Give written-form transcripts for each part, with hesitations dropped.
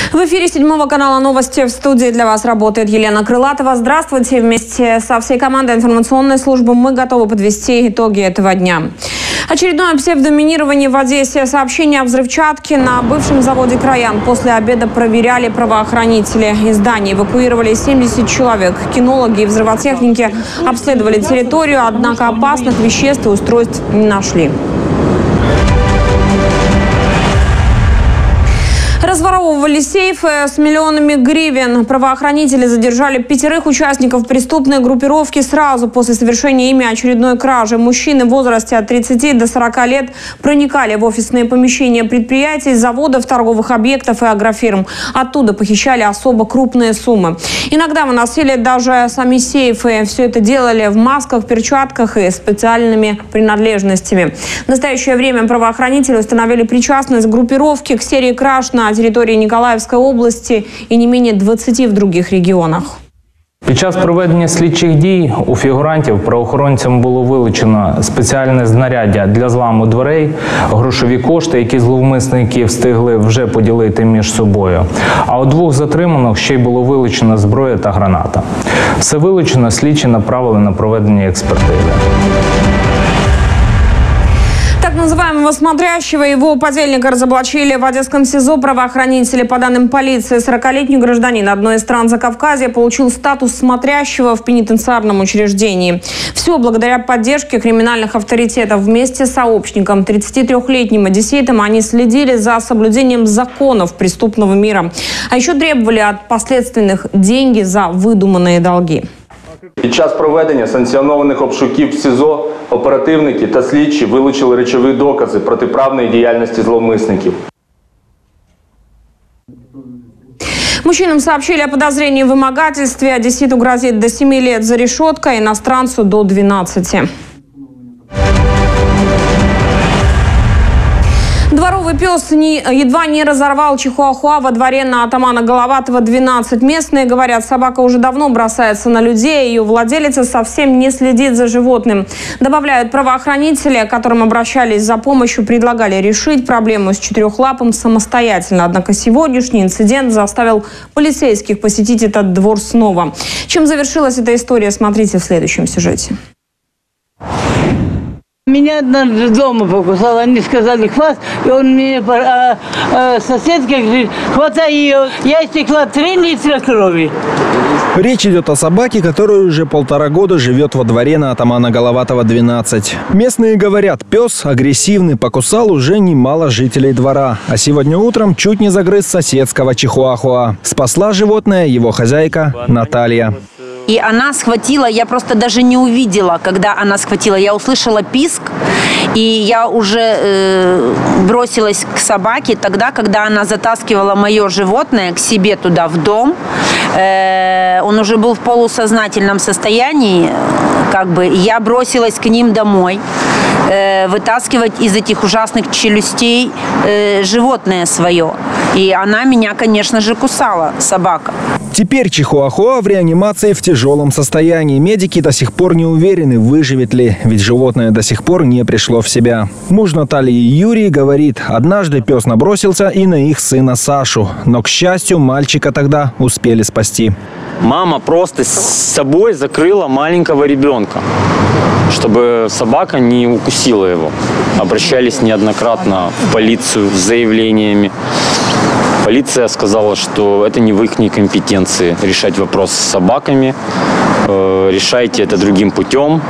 В эфире 7 канала новости. В студии для вас работает Елена Крылатова. Здравствуйте. Вместе со всей командой информационной службы мы готовы подвести итоги этого дня. Очередное псевдоминирование в Одессе. Сообщение о взрывчатке на бывшем заводе «Краян» после обеда проверяли правоохранители. Из здания эвакуировали 70 человек. Кинологи и взрывотехники обследовали территорию, однако опасных веществ и устройств не нашли. Разворовывали сейфы с миллионами гривен. Правоохранители задержали 5 участников преступной группировки сразу после совершения ими очередной кражи. Мужчины в возрасте от 30 до 40 лет проникали в офисные помещения предприятий, заводов, торговых объектов и агрофирм. Оттуда похищали особо крупные суммы. Иногда выносили даже сами сейфы. Все это делали в масках, перчатках и специальными принадлежностями. В настоящее время правоохранители установили причастность группировки к серии краж на территории Николаевской области і не менее 20 в других регіонах. Під час проведення слідчих дій у фігурантів правоохоронцям було вилучено спеціальне знаряддя для зламу дверей, грошові кошти, які зловмисники встигли вже поділити між собою. А у 2 затриманих ще й було вилучено зброя та граната. Все вилучено, слідчі направили на проведення експертизи. Так называемого смотрящего и его подельника разоблачили в Одесском СИЗО правоохранители. По данным полиции, 40-летний гражданин одной из стран Закавказья получил статус смотрящего в пенитенциарном учреждении. Все благодаря поддержке криминальных авторитетов. Вместе с сообщником, 33-летним одессейтом, они следили за соблюдением законов преступного мира. А еще требовали от последственных деньги за выдуманные долги. Під час проведення санкціонованих обшуків в СИЗО оперативники та слідчі вилучили речові докази протиправної діяльності зловмисників. Мужчинам сообщили о подозрении в вымогательстве. Одесситу грозит до 7 лет за решеткой, иностранцу до 12. Дворовый пес едва не разорвал чихуахуа во дворе на атамана Головатова 12. Местные говорят, собака уже давно бросается на людей, ее владелица совсем не следит за животным. Добавляют, правоохранители, к которым обращались за помощью, предлагали решить проблему с четырехлапым самостоятельно. Однако сегодняшний инцидент заставил полицейских посетить этот двор снова. Чем завершилась эта история, смотрите в следующем сюжете. Меня однажды дома покусал, они сказали хват, и он мне, соседка говорит, хватай ее. Я истекла 3 литра крови. Речь идет о собаке, которая уже 1,5 года живет во дворе на атамана Головатова 12. Местные говорят, пес агрессивный, покусал уже немало жителей двора. А сегодня утром чуть не загрыз соседского чихуахуа. Спасла животное его хозяйка Наталья. И она схватила, я просто даже не увидела, когда она схватила. Я услышала писк, и я уже бросилась к собаке тогда, когда она затаскивала мое животное к себе туда, в дом. Он уже был в полусознательном состоянии, как бы. Я бросилась к ним домой, вытаскивать из этих ужасных челюстей животное свое. И она меня, конечно же, кусала, собака. Теперь чихуахуа в реанимации в тяжелом состоянии. Медики до сих пор не уверены, выживет ли, ведь животное до сих пор не пришло в себя. Муж Натальи Юрий говорит, однажды пес набросился и на их сына Сашу. Но, к счастью, мальчика тогда успели спасти. Мама просто с собой закрыла маленького ребенка, чтобы собака не укусила его. Обращались неоднократно в полицию с заявлениями. Полиция сказала, что это не в их компетенции решать вопрос с собаками. Решайте это другим путем,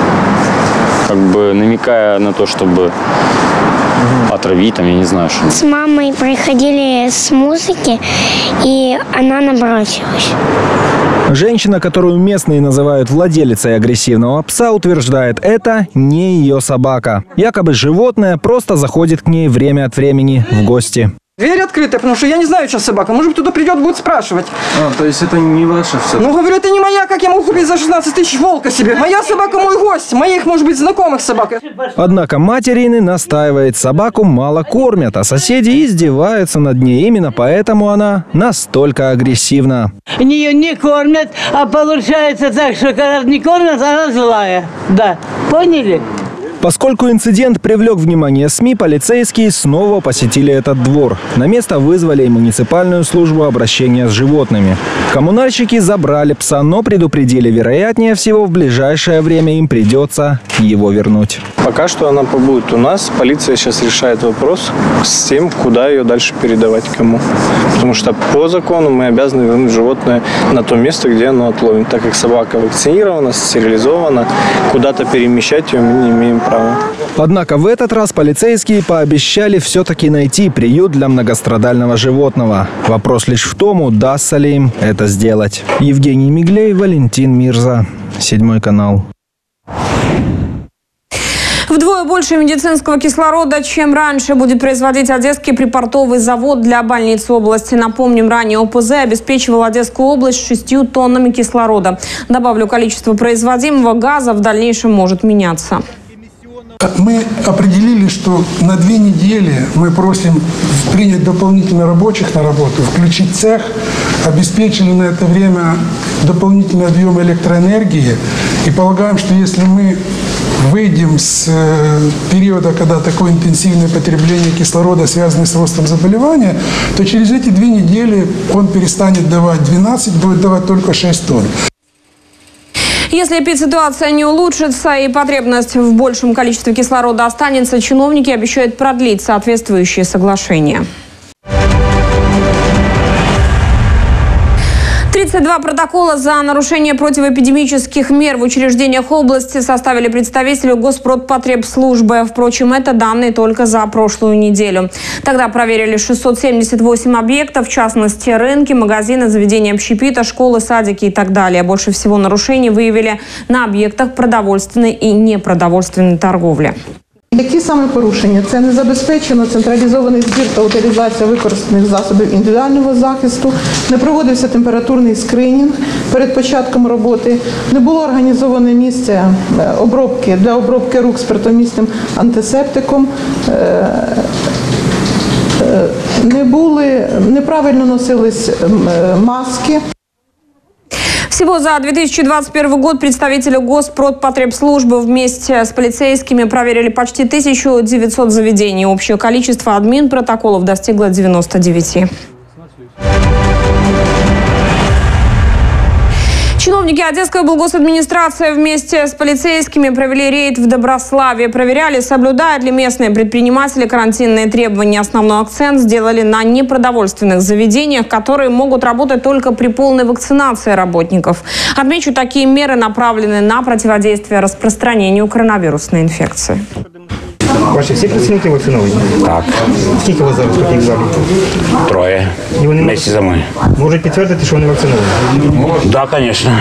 как бы намекая на то, чтобы отравить, там, я не знаю, что. С мамой приходили с музыки, и она набросилась. Женщина, которую местные называют владелицей агрессивного пса, утверждает, это не ее собака. Якобы животное просто заходит к ней время от времени в гости. Дверь открыта, потому что я не знаю, сейчас собака. Может быть, туда придет, будет спрашивать. То есть это не ваша все? Ну, говорю, это не моя, как я могу купить за 16 тысяч волка себе. Моя собака мой гость, моих, может быть, знакомых собак. Однако мать Ирины настаивает, собаку мало кормят, а соседи издеваются над ней. Именно поэтому она настолько агрессивна. Ее не кормят, а получается так, что когда не кормят, она злая. Да, поняли? Поскольку инцидент привлек внимание СМИ, полицейские снова посетили этот двор. На место вызвали и муниципальную службу обращения с животными. Коммунальщики забрали пса, но предупредили, вероятнее всего, в ближайшее время им придется его вернуть. Пока что она побудет у нас. Полиция сейчас решает вопрос с тем, куда ее дальше передавать, кому. Потому что по закону мы обязаны вернуть животное на то место, где оно отловлено. Так как собака вакцинирована, стерилизована, куда-то перемещать ее мы не имеем права. Однако в этот раз полицейские пообещали все-таки найти приют для многострадального животного. Вопрос лишь в том, удастся ли им это сделать. Евгений Миглей, Валентин Мирза, 7 канал. Вдвое больше медицинского кислорода, чем раньше, будет производить Одесский припортовый завод для больниц области. Напомним, ранее ОПЗ обеспечивал Одесскую область 6 тоннами кислорода. Добавлю, количество производимого газа в дальнейшем может меняться. Мы определили, что на 2 недели мы просим принять дополнительно рабочих на работу, включить цех, обеспечили на это время дополнительный объем электроэнергии и полагаем, что если мы выйдем с периода, когда такое интенсивное потребление кислорода связано с ростом заболевания, то через эти 2 недели он перестанет давать 12, будет давать только 6 тонн. Если эпидситуация не улучшится и потребность в большем количестве кислорода останется, чиновники обещают продлить соответствующие соглашения. 32 протокола за нарушение противоэпидемических мер в учреждениях области составили представители Госпродпотребслужбы. Впрочем, это данные только за прошлую неделю. Тогда проверили 678 объектов, в частности рынки, магазины, заведения общепита, школы, садики и так далее. Больше всего нарушений выявили на объектах продовольственной и непродовольственной торговли. Які саме порушення? Це не забезпечено централізований збір та утилізація використаних засобів індивідуального захисту, не проводився температурний скринінг перед початком роботи, не було організоване місце обробки для обробки рук спиртомісним антисептиком, неправильно носились маски. Всего за 2021 год представители Госпродпотребслужбы вместе с полицейскими проверили почти 1900 заведений. Общее количество админпротоколов достигло 99. Чиновники Одесской облгосадминистрации вместе с полицейскими провели рейд в Доброславе. Проверяли, соблюдают ли местные предприниматели карантинные требования. Основной акцент сделали на непродовольственных заведениях, которые могут работать только при полной вакцинации работников. Отмечу, такие меры направлены на противодействие распространению коронавирусной инфекции. Ваші всі працівники вакциновані? Так. Скільки у вас зараз таких в залі? 3. І вони вместе за мною. Можуть підтвердити, що вони вакциновані? Так, звісно.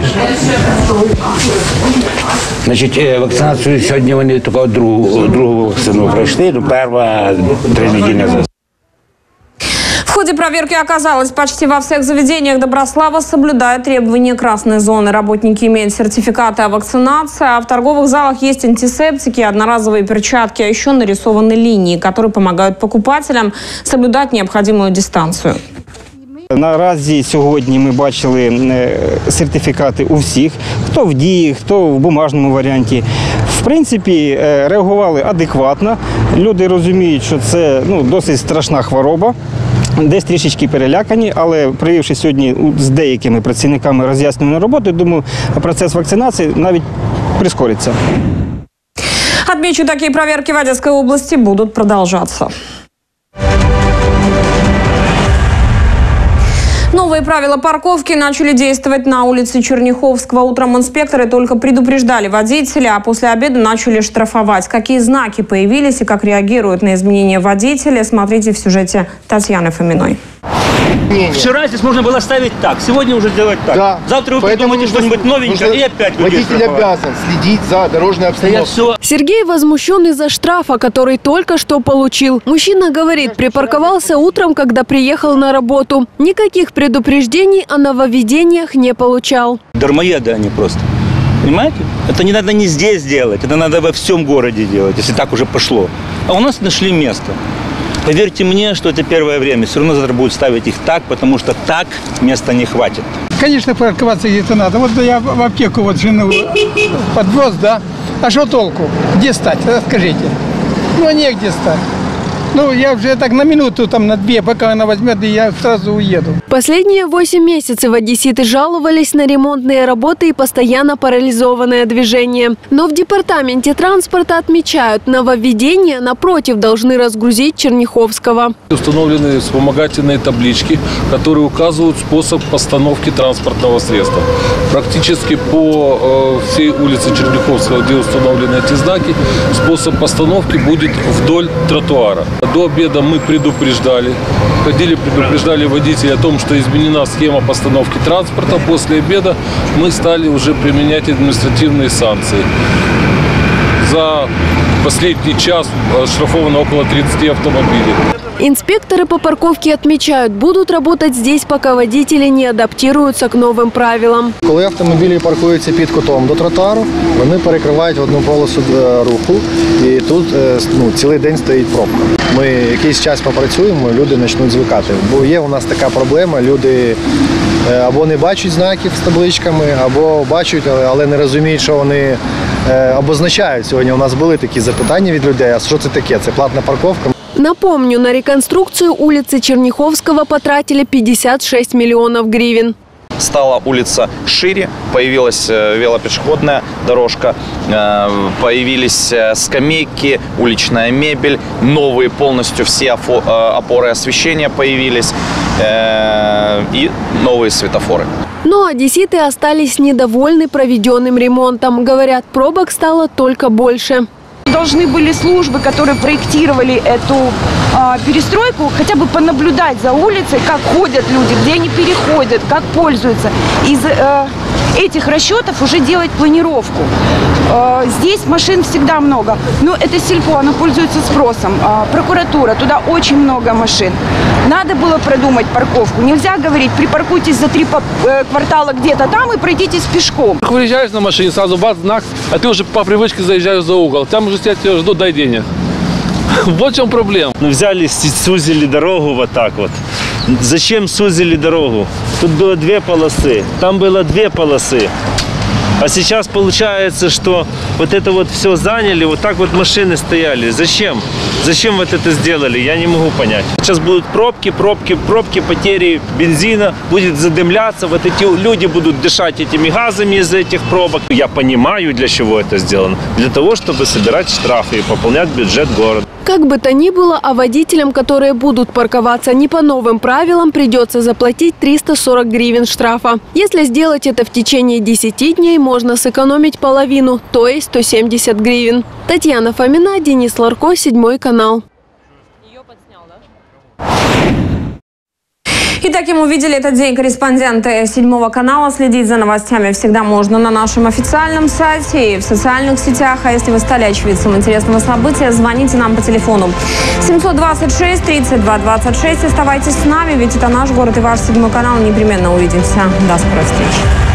Значить, вакцинацію сьогодні вони тільки другу вакцину пройшли, перша 3 недели назад. В ходе проверки оказалось, почти во всех заведениях Доброслава соблюдают требования красной зоны. Работники имеют сертификаты о вакцинации, а в торговых залах есть антисептики, одноразовые перчатки, а еще нарисованы линии, которые помогают покупателям соблюдать необходимую дистанцию. Наразі сьогодні ми бачили сертифікати у всіх, хто в дії, хто в бумажному варіанті. В принципі, реагували адекватно. Люди розуміють, що це досить страшна хвороба. Десь трішечки перелякані, але провівши сьогодні з деякими працівниками роз'яснювальну роботу, думаю, процес вакцинації навіть прискориться. Отмечу, такие проверки в Одесской области будут продолжаться. Новые правила парковки начали действовать на улице Черняховского. Утром инспекторы только предупреждали водителей, а после обеда начали штрафовать. Какие знаки появились и как реагируют на изменения водители, смотрите в сюжете Татьяны Фоминой. Вчера здесь можно было ставить так, сегодня уже делать так. Да. Завтра вы придумаете что-нибудь новенькое и опять людей водитель обязан следить за дорожной обстановкой. Сергей возмущен из-за штрафа, который только что получил. Мужчина говорит, припарковался утром, когда приехал на работу. Никаких предупреждений о нововведениях не получал. Дармоеды они просто. Понимаете? Это не надо не здесь делать, это надо во всем городе делать, если так уже пошло. А у нас нашли место. Поверьте мне, что это первое время. Все равно завтра будут ставить их так, потому что так места не хватит. Конечно, парковаться где-то надо. Вот я в аптеку жену подвез, да. А что толку? Где стать? Расскажите. Ну, негде стать. Ну, я уже так на минуту, там, на 2, пока она возьмет, и я сразу уеду. Последние 8 месяцев одесситы жаловались на ремонтные работы и постоянно парализованное движение. Но в департаменте транспорта отмечают, нововведения, напротив, должны разгрузить Черняховского. Установлены вспомогательные таблички, которые указывают способ постановки транспортного средства. Практически по всей улице Черняховского, где установлены эти знаки, способ постановки будет вдоль тротуара. До обеда мы предупреждали водителей о том, что изменена схема постановки транспорта. После обеда мы стали уже применять административные санкции. За последний час оштрафовано около 30 автомобилей. Инспекторы по парковке отмечают, будут работать здесь, пока водители не адаптируются к новым правилам. Коли автомобілі паркуються під кутом до тротуару, вони перекривають одну полосу руху, і тут цілий день стоїть пробка. Ми якийсь час попрацюємо, люди почнуть звикати. Бо є у нас така проблема, люди або не бачать знаків з табличками, або бачать, але не розуміють, що вони обозначають. Сьогодні у нас були такі запитання від людей, а що це таке? Це платна парковка? Напомню, на реконструкцию улицы Черняховского потратили 56 миллионов гривен. Стала улица шире, появилась велопешеходная дорожка, появились скамейки, уличная мебель, новые полностью все опоры освещения появились и новые светофоры. Но одесситы остались недовольны проведенным ремонтом. Говорят, пробок стало только больше. Должны были службы, которые проектировали эту перестройку, хотя бы понаблюдать за улицей, как ходят люди, где они переходят, как пользуются. Из этих расчетов уже делать планировку. Здесь машин всегда много, но это сельпо, оно пользуется спросом. Прокуратура, туда очень много машин. Надо было продумать парковку. Нельзя говорить, припаркуйтесь за 3 квартала где-то там и пройдитесь пешком. Выезжаешь на машине, сразу бац, знак, а ты уже по привычке заезжаешь за угол. Там уже тебя ждут, дай денег. Вот в чем проблема. Взяли, сузили дорогу вот так вот. Зачем сузили дорогу? Тут было 2 полосы, там было 2 полосы. А сейчас получается, что вот это вот все заняли, вот так вот машины стояли. Зачем? Зачем вот это сделали? Я не могу понять. Сейчас будут пробки, потери бензина, будет задымляться. Вот эти люди будут дышать этими газами из этих пробок. Я понимаю, для чего это сделано. Для того, чтобы собирать штрафы и пополнять бюджет города. Как бы то ни было, а водителям, которые будут парковаться не по новым правилам, придется заплатить 340 гривен штрафа. Если сделать это в течение 10 дней, можно сэкономить половину, то есть 170 гривен. Татьяна Фомина, Денис Ларко, 7 канал. Итак, мы увидели этот день. Корреспонденты 7 канала. Следить за новостями всегда можно на нашем официальном сайте и в социальных сетях. А если вы стали очевидцем интересного события, звоните нам по телефону 726 32 26. Оставайтесь с нами, ведь это наш город и ваш 7 канал. Непременно увидимся. До скорой встречи.